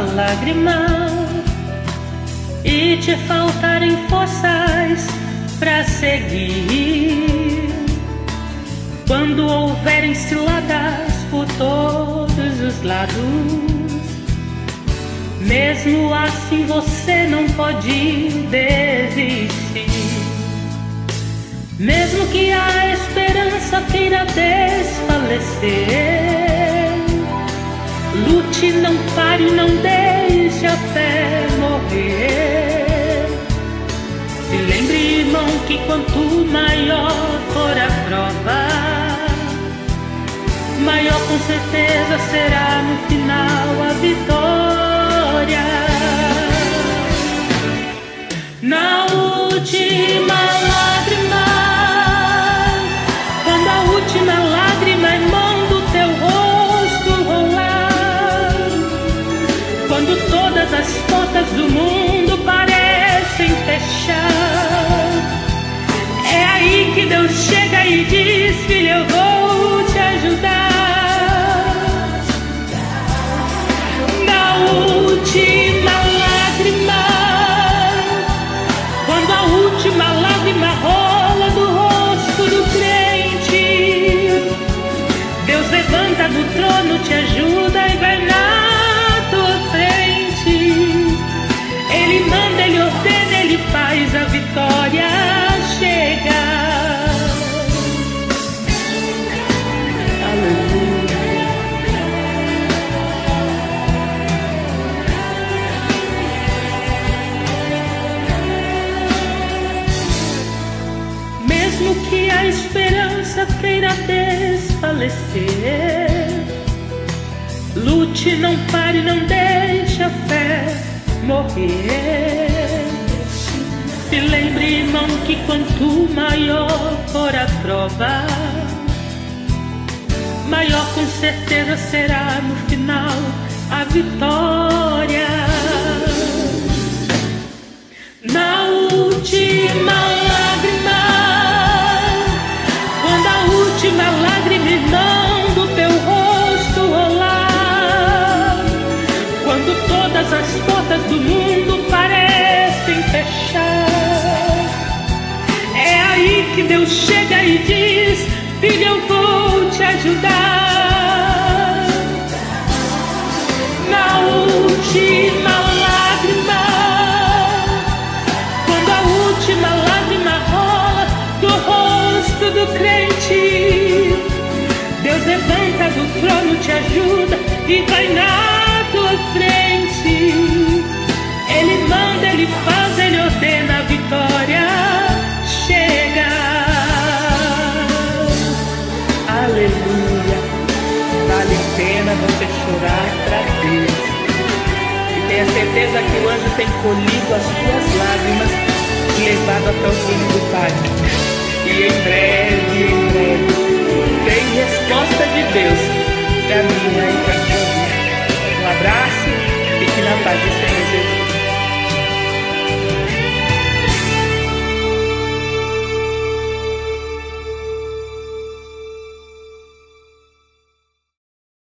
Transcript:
lágrima e te faltarem forças pra seguir, quando houverem ciladas por todos os lados, mesmo assim você não pode desistir. Mesmo que a esperança queira desfalecer, lute, não pare, não deixe a fé morrer. Se lembre, irmão, que quanto maior for a prova, maior com certeza será no final a vitória. Na última lágrima, quando a última lágrima em mão do teu rosto rolar, quando todas as portas do mundo parecem fechar, é aí que Deus chega e diz: filho, eu vou te ajudar. Na última lágrima, quando a última lágrima rola do rosto do crente, Deus levanta do trono, te ajuda e vai na tua frente. Ele manda, Ele ordena, Ele faz a vitória chegar. Aleluia. Mesmo que a esperança queira desfalecer, lute, não pare, não deixe a fé morrer. Se lembre, irmão, que quanto maior for a prova, maior com certeza será no final a vitória. Na última lágrima, quando a última lágrima, irmão, do teu rosto rolar, quando todas as portas do mundo parecem fechar, é aí que Deus chega e diz: filho, eu vou te ajudar. Na última lágrima, quando a última lágrima rola do rosto do crente, Deus levanta do trono, te ajuda e vai na tua frente. Ele manda, Ele faz, Ele ordena, a vitória chega. Aleluia. Vale a pena você chorar pra Deus. E tenha certeza que o anjo tem colhido as tuas lágrimas e levado até o trono do Pai. E em breve, tem resposta de Deus pra minha e pra sua vida. Um abraço, fique na paz do Senhor.